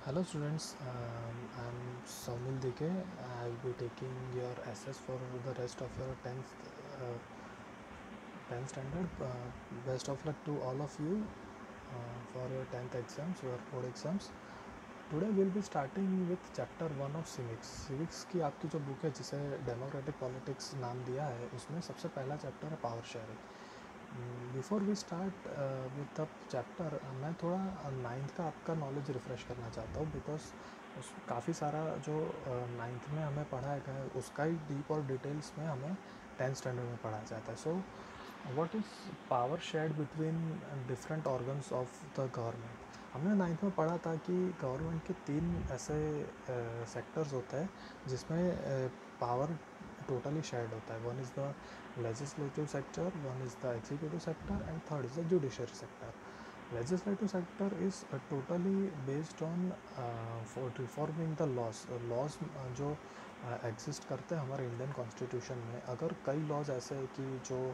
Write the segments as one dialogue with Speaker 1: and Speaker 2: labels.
Speaker 1: Hello students, I'm Saumil Dike. I'll be taking your SS for the rest of your 10th standard. Best of luck to all of you for your 10th exams, your board exams. Today we'll be starting with chapter 1 of civics. Civics की आपकी जो book है जिसे democratic politics नाम दिया है उसमें सबसे पहला चैप्टर है power sharing. Before we start with the chapter मैं थोड़ा नाइन्थ का आपका नॉलेज रिफ़्रेश करना चाहता हूँ बिकॉज उस काफ़ी सारा जो नाइन्थ में हमें पढ़ाया गया है उसका ही डीप और डिटेल्स में हमें 10th स्टैंडर्ड में पढ़ाया जाता है. So what is power shared between different organs of the government. हमने नाइन्थ में पढ़ा था कि गवर्नमेंट के तीन ऐसे सेक्टर्स होते हैं जिसमें पावर totally shared होता है. One is the legislative sector, one is the executive sector, and third is the judiciary sector. Legislative sector is totally based on for reforming the laws. Laws जो exist करते हैं हमारे Indian constitution में. अगर कई laws ऐसे हैं कि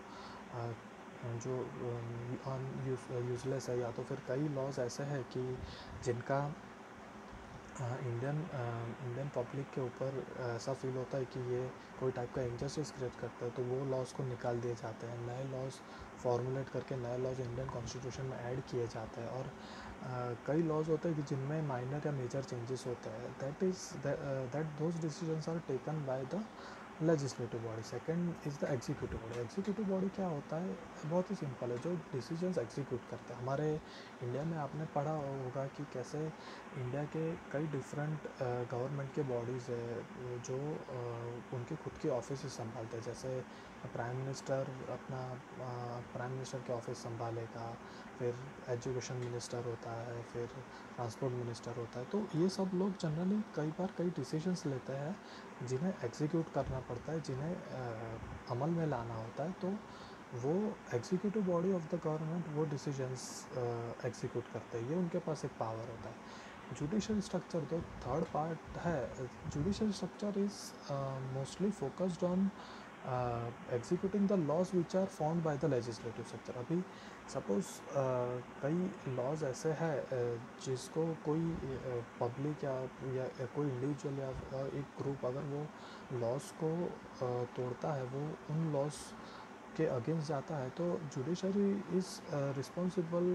Speaker 1: जो यूजलेस है या तो फिर कई लॉज ऐसे हैं कि जिनका इंडियन पब्लिक के ऊपर ऐसा फील होता है कि ये कोई टाइप का इंजस्टिस क्रिएट करता है, तो वो लॉज को निकाल दिए जाते हैं. नए लॉज फॉर्मुलेट करके नए लॉज इंडियन कॉन्स्टिट्यूशन में ऐड किए जाते हैं. और कई लॉज होते हैं कि जिनमें माइनर या मेजर चेंजेस होते हैं. That those decisions are taken by the legislative body. Second is the executive body. Executive body क्या होता है? बहुत ही सिंपल है, जो डिसीजंस एग्जीक्यूट करते हैं. हमारे इंडिया में आपने पढ़ा होगा कि कैसे इंडिया के कई डिफरेंट गवर्नमेंट के बॉडीज़ है जो उनके खुद के ऑफिस संभालते हैं. जैसे प्राइम मिनिस्टर अपना प्राइम मिनिस्टर के ऑफिस संभालेगा, फिर एजुकेशन मिनिस्टर होता है, फिर ट्रांसपोर्ट मिनिस्टर होता है. तो ये सब लोग जनरली कई बार कई डिसीजंस लेते हैं जिन्हें एग्जीक्यूट करना पड़ता है, जिन्हें अमल में लाना होता है. तो वो executive body of the government वो डिसीजंस एग्जीक्यूट करते हैं. ये उनके पास एक पावर होता है. जुडिशल स्ट्रक्चर जो थर्ड पार्ट है, judicial structure is mostly focused on executing the laws which are found by the legislative sector. अभी सपोज़ कई लॉज ऐसे हैं जिसको कोई पब्लिक या कोई इंडिविजुअल या एक ग्रुप अगर वो लॉज को तोड़ता है, वो उन लॉज के अगेंस्ट जाता है, तो judiciary is responsible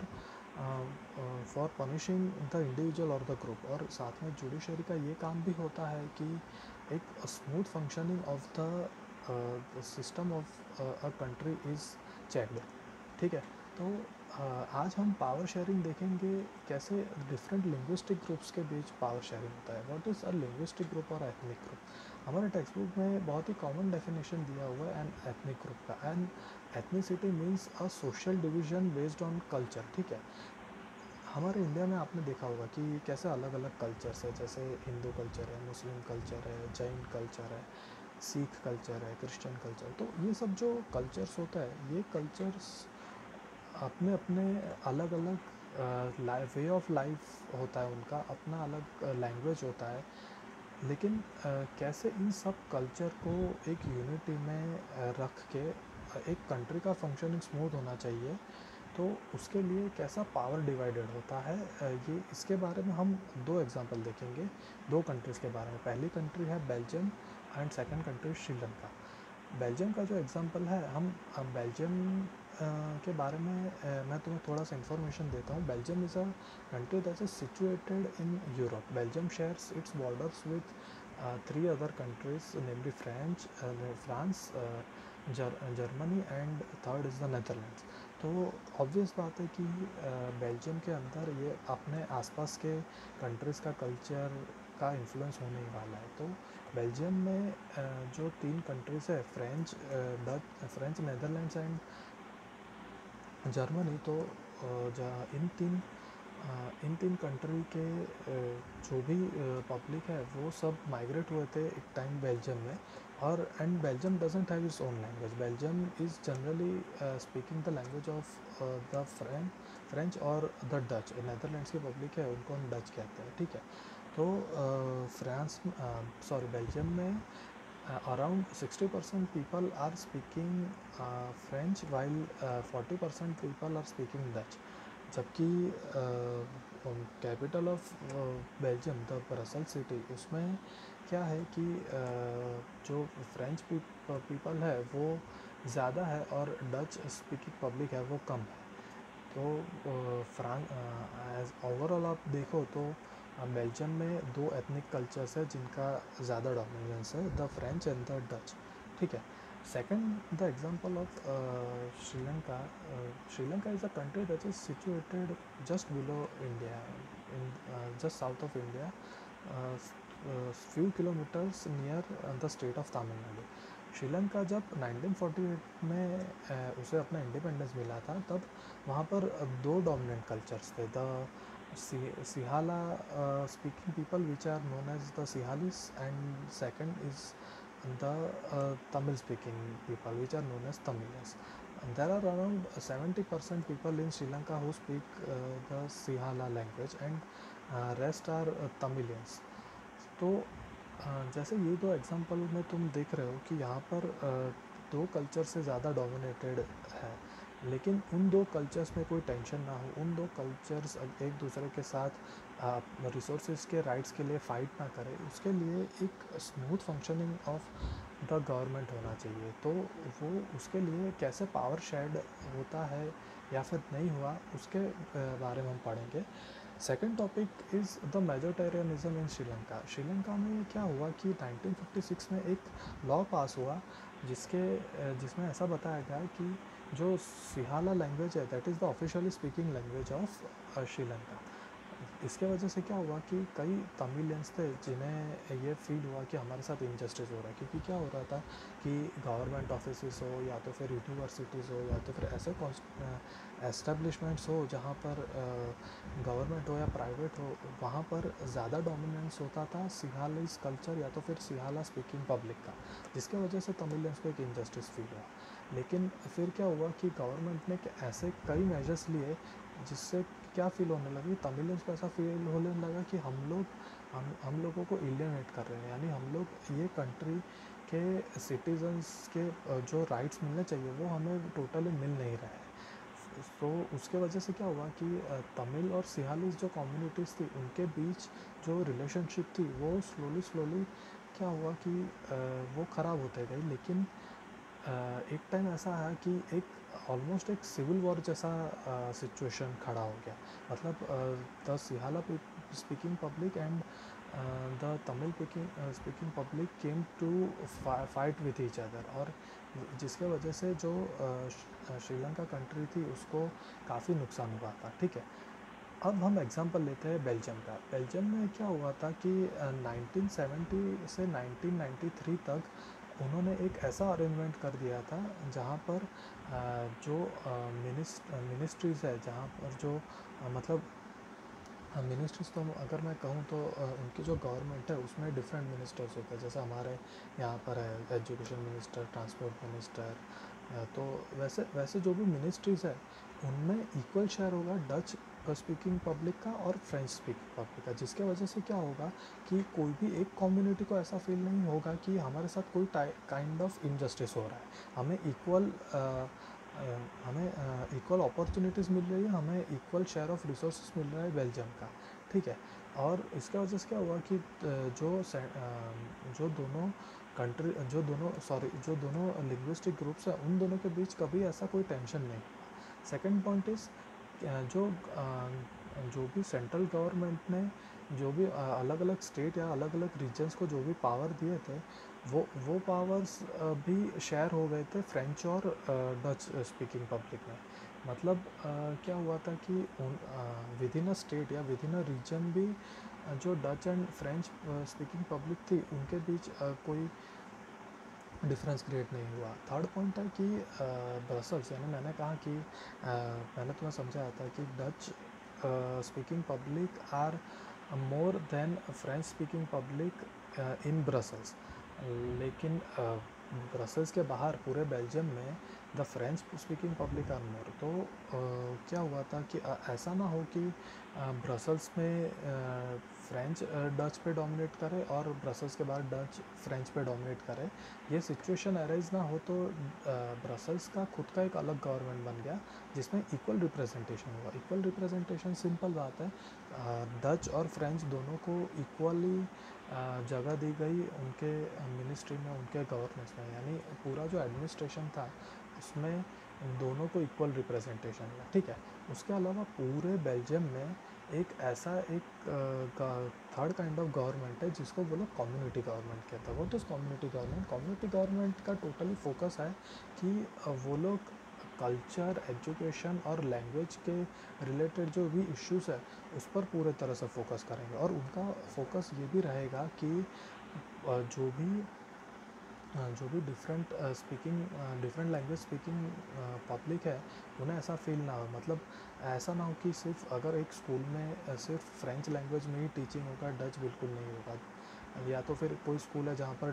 Speaker 1: for punishing the individual और द ग्रुप. और साथ में जुडिशरी का ये काम भी होता है कि एक smooth functioning of the system of a country is checked. ठीक है. तो आज हम पावर शेयरिंग देखेंगे, कैसे डिफरेंट लिंग्विस्टिक ग्रुप्स के बीच पावर शेयरिंग होता है. What is a linguistic group और एथनिक ग्रुप. हमारे टेक्स्ट बुक में बहुत ही कॉमन डेफिनेशन दिया हुआ है एन एथनिक ग्रुप का. And ethnicity means a social division based on culture. ठीक है. हमारे इंडिया में आपने देखा होगा कि कैसे अलग अलग कल्चर्स है. जैसे हिंदू कल्चर है, मुस्लिम कल्चर है, जैन कल्चर है, सिख कल्चर है, क्रिश्चियन कल्चर. तो ये सब जो कल्चर्स होता है, ये कल्चर्स अपने अपने अलग अलग वे ऑफ लाइफ होता है, उनका अपना अलग लैंग्वेज होता है. लेकिन कैसे इन सब कल्चर को एक यूनिटी में रख के एक कंट्री का फंक्शनिंग स्मूथ होना चाहिए, तो उसके लिए कैसा पावर डिवाइडेड होता है, ये इसके बारे में हम दो एग्जांपल देखेंगे, दो कंट्रीज़ के बारे में. पहली कंट्री है Belgium and second country Sri Lanka. Belgium का जो एग्जांपल है, हम बेल्जियम के बारे में मैं तुम्हें थोड़ा सा इन्फॉर्मेशन देता हूँ. Belgium is a country that is situated in Europe. Belgium shares its borders with three other countries, namely France, Germany and third is the Netherlands. तो ऑब्वियस बात है कि बेल्जियम के अंदर ये अपने आसपास के कंट्रीज़ का कल्चर का इन्फ्लुएंस होने ही वाला है. तो बेल्जियम में जो तीन कंट्रीज़ है, फ्रेंच, नेदरलैंड्स एंड जर्मनी. तो इन तीन कंट्री के जो भी पब्लिक है वो सब माइग्रेट हुए थे एक टाइम बेल्जियम में. और and Belgium doesn't have its own language. Belgium is generally speaking the language of the French और द डच. नेदरलैंड्स की पब्लिक है, उनको हम डच कहते हैं. ठीक है. तो बेल्जियम में around 60% people are speaking French while 40% people are speaking Dutch. जबकि capital of Belgium the Brussels city, उसमें क्या है कि जो फ्रेंच पीपल है वो ज़्यादा है और डच स्पीकिंग पब्लिक है वो कम है। तो एज ओवरऑल आप देखो तो बेल्जियम में दो एथनिक कल्चर्स है जिनका ज़्यादा डोमिनेंस है, the French and the Dutch. ठीक है। Second, the example of Sri Lanka. Sri Lanka is a country that is situated just below India, in just south of India, few kilometers near the state of Tamil Nadu. Sri Lanka जब 1948 में उसे अपना इंडिपेंडेंस मिला था, तब वहाँ पर दो डोमिनेंट कल्चर्स थे, the Sinhala speaking people which are known as the Sinhalese, and second is the Tamil speaking people which are known as Tamilians. And there are around 70% people in Sri Lanka who speak the Sihala language, and rest are Tamilians. तो जैसे ये दो example में तुम देख रहे हो कि यहाँ पर दो कल्चर से ज़्यादा डोमिनेटेड है, लेकिन उन दो कल्चर्स में कोई टेंशन ना हो, उन दो कल्चर्स एक दूसरे के साथ रिसोर्सेज के राइट्स के लिए फ़ाइट ना करें, उसके लिए एक smooth functioning of the government होना चाहिए। तो वो उसके लिए कैसे पावर शेड होता है या फिर नहीं हुआ, उसके बारे में हम पढ़ेंगे। Second topic is the majoritarianism in Sri Lanka. Sri Lanka में क्या हुआ कि 1956 में एक लॉ पास हुआ जिसमें ऐसा बताया गया कि जो सिहाला लैंग्वेज है that is the officially speaking language of Sri Lanka. इसके वजह से क्या हुआ कि कई तमिलियंस थे जिन्हें ये फील हुआ कि हमारे साथ इनजस्टिस हो रहा है, क्योंकि क्या हो रहा था कि गवर्नमेंट ऑफिस हो या तो फिर यूनिवर्सिटीज़ हो या तो फिर ऐसे एस्टेब्लिशमेंट्स हो जहाँ पर गवर्नमेंट हो या प्राइवेट हो, वहाँ पर ज़्यादा डोमिनेंस होता था सिहालीस कल्चर या तो फिर सिहाला स्पीकिंग पब्लिक का, जिसके वजह से तमिलियंस को एक इनजस्टिस फील हुआ। लेकिन फिर क्या हुआ कि गवर्नमेंट ने ऐसे कई मेजर्स लिए जिससे क्या फ़ील होने लगी, तमिलियंस को ऐसा फील होने लगा कि हम लोगों को एलियनेट कर रहे हैं, यानी हम लोग ये कंट्री के सिटीजन्स के जो राइट्स मिलने चाहिए वो हमें टोटली मिल नहीं रहा है। तो उसके वजह से क्या हुआ कि तमिल और सिहालीस जो कम्युनिटीज़ थी उनके बीच जो रिलेशनशिप थी वो स्लोली क्या हुआ कि वो ख़राब होते गई। लेकिन एक टाइम ऐसा आया कि ऑलमोस्ट एक सिविल वॉर जैसा सिचुएशन खड़ा हो गया। मतलब the Sinhala speaking public and the Tamil speaking public came to fight with each other, और जिसके वजह से जो श्रीलंका कंट्री थी उसको काफ़ी नुकसान हुआ था। ठीक है। अब हम एग्जांपल लेते हैं बेल्जियम का। बेल्जियम में क्या हुआ था कि 1970 से 1993 तक उन्होंने एक ऐसा अरेंजमेंट कर दिया था जहाँ पर जो मिनिस्ट्रीज़ है, जहाँ पर जो मतलब मिनिस्ट्रीज़, तो अगर मैं कहूँ तो उनकी जो गवर्नमेंट है उसमें डिफरेंट मिनिस्टर्स होते हैं। जैसे हमारे यहाँ पर है एजुकेशन मिनिस्टर, ट्रांसपोर्ट मिनिस्टर, तो वैसे जो भी मिनिस्ट्रीज़ है उनमें इक्वल शेयर होगा डच स्पीकिंग पब्लिक का और फ्रेंच स्पीकिंग पब्लिक का, जिसके वजह से क्या होगा कि कोई भी एक कम्युनिटी को ऐसा फील नहीं होगा कि हमारे साथ कोई काइंड ऑफ इनजस्टिस हो रहा है। हमें इक्वल अपॉर्चुनिटीज़ मिल रही है, हमें इक्वल शेयर ऑफ रिसोर्सेज मिल रहा है बेल्जियम का। ठीक है। और इसके वजह से क्या हुआ कि जो दोनों जो दोनों लिंग्विस्टिक ग्रुप्स हैं उन दोनों के बीच कभी ऐसा कोई टेंशन नहीं हुआ। सेकेंड पॉइंट इज़ जो भी सेंट्रल गवर्नमेंट ने जो भी अलग अलग स्टेट या अलग अलग रीजन्स को जो भी पावर दिए थे वो पावर्स भी शेयर हो गए थे फ्रेंच और डच स्पीकिंग पब्लिक में। मतलब क्या हुआ था कि विद इन अ स्टेट या विद इन अ रीजन भी जो Dutch and French speaking public थी उनके बीच कोई डिफरेंस क्रिएट नहीं हुआ। थर्ड पॉइंट है कि ब्रसल्स, यानी मैंने कहा कि पहले तुम्हें समझाया था कि Dutch speaking public are more than French speaking public in Brussels. लेकिन ब्रसल्स के बाहर पूरे बेल्जियम में the French speaking public are more. तो क्या हुआ था कि ऐसा ना हो कि ब्रसल्स में फ्रेंच डच पे डोमिनेट करे और ब्रसल्स के बाद डच फ्रेंच पे डोमिनेट करे। ये सिचुएशन अराइज ना हो तो ब्रसल्स का खुद का एक अलग गवर्नमेंट बन गया जिसमें इक्वल रिप्रेजेंटेशन हुआ। इक्वल रिप्रेजेंटेशन सिंपल बात है, डच और फ्रेंच दोनों को इक्वली जगह दी गई उनके मिनिस्ट्री में, उनके गवर्नेंस में, यानी पूरा जो एडमिनिस्ट्रेशन था उसमें दोनों को इक्वल रिप्रेजेंटेशन मिला, ठीक है। उसके अलावा पूरे बेल्जियम में एक ऐसा एक थर्ड काइंड ऑफ गवर्नमेंट है जिसको वो लोग कम्युनिटी गवर्नमेंट कहते हैं। वो तो कम्युनिटी गवर्नमेंट का टोटली फोकस है कि वो लोग कल्चर, एजुकेशन और लैंग्वेज के रिलेटेड जो भी इश्यूज़ है उस पर पूरे तरह से फोकस करेंगे। और उनका फोकस ये भी रहेगा कि जो भी डिफरेंट लैंग्वेज स्पीकिंग पब्लिक है उन्हें ऐसा फील ना हो, मतलब ऐसा ना हो कि सिर्फ अगर एक स्कूल में सिर्फ फ्रेंच लैंग्वेज में ही टीचिंग होगा, डच बिल्कुल नहीं होगा, या तो फिर कोई स्कूल है जहाँ पर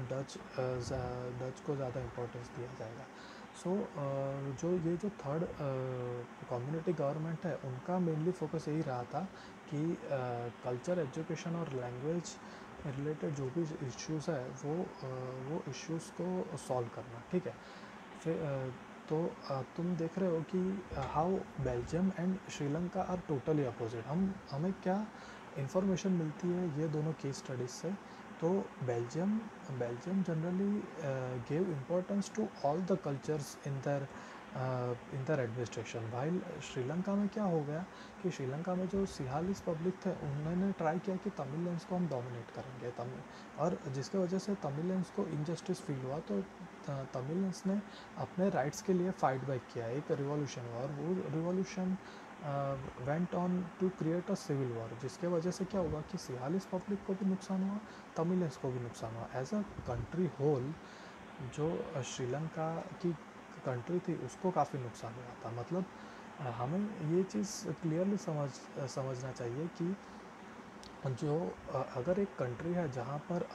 Speaker 1: डच को ज़्यादा इम्पोर्टेंस दिया जाएगा। सो जो थर्ड कम्युनिटी गवर्नमेंट है उनका मेनली फोकस यही रहा था कि कल्चर, एजुकेशन और लैंग्वेज रिलेटेड जो भी इश्यूज़ है वो इश्यूज़ को सॉल्व करना, ठीक है। फिर तो तुम देख रहे हो कि how Belgium and Sri Lanka are totally opposite. हमें क्या इन्फॉर्मेशन मिलती है ये दोनों केस स्टडीज़ से। तो Belgium generally give importance to all the cultures in their administration. While Sri Lanka में क्या हो गया कि श्रीलंका में जो सिहालिस पब्लिक थे उन्होंने ट्राई किया कि तमिलियंस को हम डोमिनेट करेंगे, और जिसके वजह से तमिलियंस को इनजस्टिस फील हुआ। तो तमिलियंस ने अपने राइट्स के लिए फाइट बैक किया, एक रिवॉल्यूशन हुआ, और वो revolution went on to create a civil war, जिसके वजह से क्या हुआ कि सिहालिस पब्लिक को भी नुकसान हुआ, तमिलियंस को भी नुकसान हुआ। एज अ कंट्री होल जो श्रीलंका की कंट्री थी उसको काफ़ी नुकसान हुआ था। मतलब हमें ये चीज़ क्लियरली समझना चाहिए कि जो अगर एक कंट्री है जहाँ पर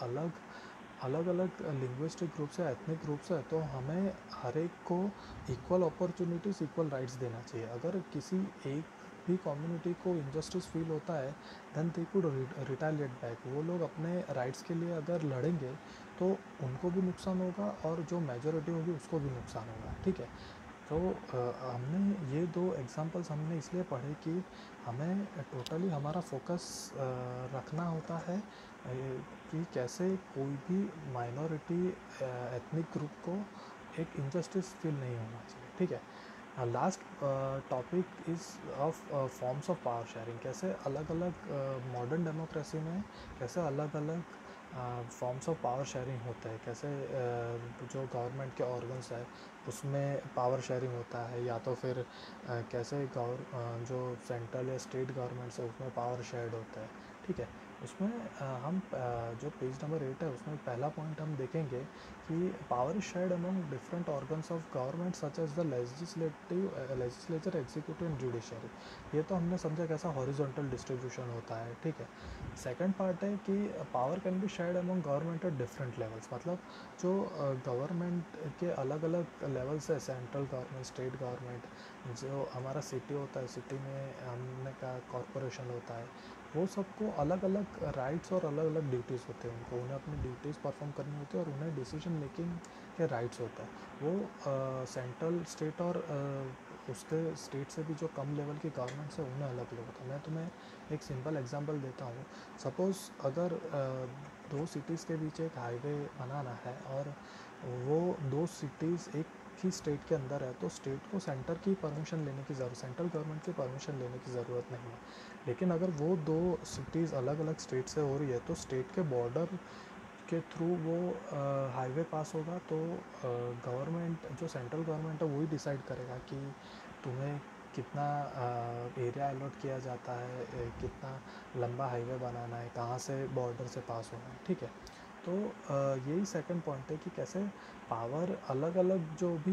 Speaker 1: अलग अलग लिंग्विस्टिक ग्रुप्स है, एथनिक ग्रुप्स है, तो हमें हर एक को इक्वल अपॉर्चुनिटीज़, इक्वल राइट्स देना चाहिए। अगर किसी एक भी कम्युनिटी को इनजस्टिस फील होता है then they could retaliate back. वो लोग अपने राइट्स के लिए अगर लड़ेंगे तो उनको भी नुकसान होगा और जो मेजॉरिटी होगी उसको भी नुकसान होगा, ठीक है। तो हमने ये दो एग्जांपल्स हमने इसलिए पढ़े कि हमें टोटली हमारा फोकस रखना होता है कि कैसे कोई भी माइनॉरिटी एथनिक ग्रुप को एक इनजस्टिस फील नहीं होना चाहिए, ठीक है। Last topic is of forms of power sharing. कैसे अलग अलग मॉडर्न डेमोक्रेसी में कैसे अलग अलग फॉर्म्स ऑफ पावर शेयरिंग होता है, कैसे जो गवर्नमेंट के ऑर्गन्स है उसमें पावर शेयरिंग होता है, या तो फिर कैसे जो सेंट्रल या स्टेट गवर्नमेंट्स है उसमें पावर शेयर्ड होता है, ठीक है। उसमें हम जो पेज नंबर 8 है उसमें पहला पॉइंट हम देखेंगे कि power is shared among different organs of government such as the legislature, executive and judiciary. ये तो हमने समझा कैसा हॉरिजॉन्टल डिस्ट्रीब्यूशन होता है, ठीक है। सेकंड पार्ट है कि power can be shared among government at different levels. मतलब जो गवर्नमेंट के अलग अलग लेवल्स है, सेंट्रल गवर्नमेंट, स्टेट गवर्नमेंट, जो हमारा सिटी होता है, सिटी में हमने का कॉरपोरेशन होता है, वो सबको अलग अलग राइट्स और अलग अलग ड्यूटीज़ होते हैं। उन्हें अपनी ड्यूटीज़ परफॉर्म करनी होती है और उन्हें डिसीजन मेकिंग के राइट्स होता है। वो सेंट्रल स्टेट और उसके स्टेट से भी जो कम लेवल की गवर्नमेंट्स है उन्हें अलग अलग होता है। मैं तुम्हें एक सिंपल एग्जांपल देता हूँ। सपोज़ अगर दो सिटीज़ के बीच एक हाईवे बनाना है और वो दो सिटीज़ एक ही स्टेट के अंदर है, तो स्टेट को सेंटर की परमिशन लेने की ज़रूरत, सेंट्रल गवर्नमेंट की परमिशन लेने की ज़रूरत नहीं है। लेकिन अगर वो दो सिटीज़ अलग अलग स्टेट से हो रही है तो स्टेट के बॉर्डर के थ्रू वो हाईवे पास होगा, तो गवर्नमेंट, जो सेंट्रल गवर्नमेंट है वही डिसाइड करेगा कि तुम्हें कितना एरिया अलॉट किया जाता है, कितना लंबा हाईवे बनाना है, कहाँ से बॉर्डर से पास होना है, ठीक है। तो यही सेकंड पॉइंट है कि कैसे पावर अलग अलग जो भी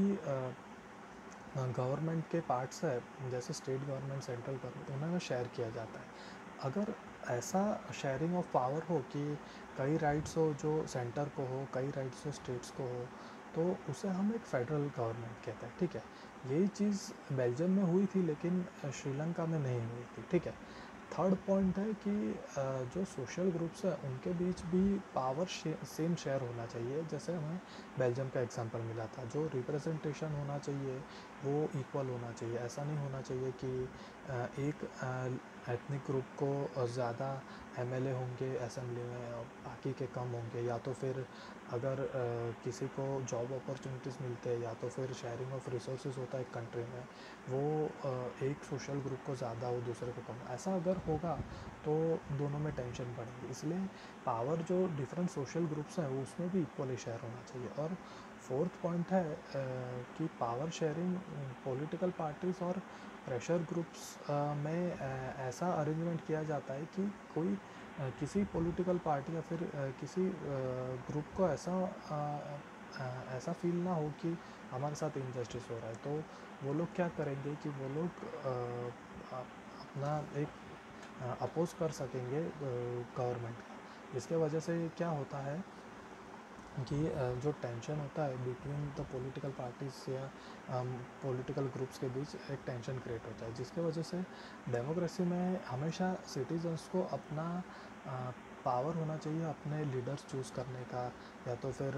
Speaker 1: गवर्नमेंट के पार्ट्स है, जैसे स्टेट गवर्नमेंट, सेंट्रल गवर्नमेंट, उन्हें शेयर किया जाता है। अगर ऐसा शेयरिंग ऑफ पावर हो कि कई राइट्स हो जो सेंटर को हो, कई राइट्स जो स्टेट्स को हो, तो उसे हम एक फेडरल गवर्नमेंट कहते हैं, ठीक है। यही चीज़ बेल्जियम में हुई थी, लेकिन श्रीलंका में नहीं हुई थी, ठीक है। थर्ड पॉइंट है कि जो सोशल ग्रुप्स हैं उनके बीच भी पावर सेम शेयर होना चाहिए। जैसे हमें बेल्जियम का एग्जांपल मिला था, जो रिप्रेजेंटेशन होना चाहिए वो इक्वल होना चाहिए। ऐसा नहीं होना चाहिए कि एक एथनिक ग्रुप को ज़्यादा एमएलए होंगे असेंबली में और बाकी के कम होंगे, या तो फिर अगर किसी को जॉब अपॉर्चुनिटीज़ मिलते हैं या तो फिर शेयरिंग ऑफ रिसोर्सेज होता है एक कंट्री में, वो एक सोशल ग्रुप को ज़्यादा हो दूसरे को कम। ऐसा अगर होगा तो दोनों में टेंशन बढ़ेगी। इसलिए पावर जो डिफरेंट सोशल ग्रुप्स हैं वो उसमें भी इक्वली शेयर होना चाहिए। और फोर्थ पॉइंट है कि पावर शेयरिंग पॉलिटिकल पार्टीज़ और प्रेशर ग्रुप्स में ऐसा अरेंजमेंट किया जाता है कि कोई किसी पॉलिटिकल पार्टी या फिर किसी ग्रुप को ऐसा फील ना हो कि हमारे साथ इनजस्टिस हो रहा है। तो वो लोग क्या करेंगे कि वो लोग अपना एक अपोज कर सकेंगे गवर्नमेंट का, जिसके वजह से क्या होता है कि जो टेंशन होता है बिटवीन द पॉलिटिकल पार्टीज़ या पॉलिटिकल ग्रुप्स के बीच एक टेंशन क्रिएट होता है, जिसके वजह से डेमोक्रेसी में हमेशा सिटीजन्स को अपना पावर होना चाहिए अपने लीडर्स चूज़ करने का, या तो फिर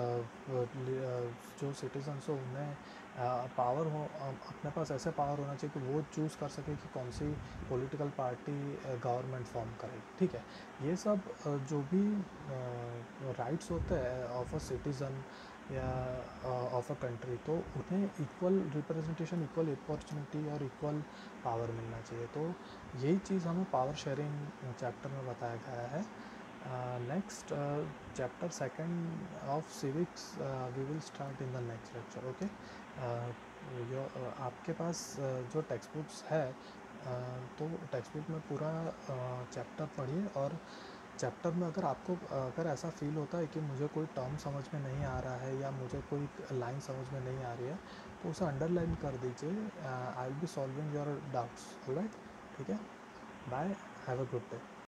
Speaker 1: जो सिटीजन्स हो उन्हें पावर हो, अपने पास ऐसे पावर होना चाहिए कि वो चूज़ कर सके कि कौन सी पॉलिटिकल पार्टी गवर्नमेंट फॉर्म करेगी, ठीक है। ये सब जो भी राइट्स होते हैं ऑफ अ सिटीज़न या ऑफ अ कंट्री, तो उन्हें इक्वल रिप्रेजेंटेशन, इक्वल अपॉर्चुनिटी और इक्वल पावर मिलना चाहिए। तो यही चीज़ हमें पावर शेयरिंग चैप्टर में बताया गया है। Next chapter second of civics we will start in the next lecture, okay. आपके पास जो टेक्स्ट बुक्स है तो टेक्स्ट बुक में पूरा चैप्टर पढ़िए, और चैप्टर में अगर आपको अगर ऐसा फील होता है कि मुझे कोई टर्म समझ में नहीं आ रहा है या मुझे कोई लाइन समझ में नहीं आ रही है, तो उसे अंडरलाइन कर दीजिए। I will be solving your doubts, alright, ठीक है। Bye, have a good day.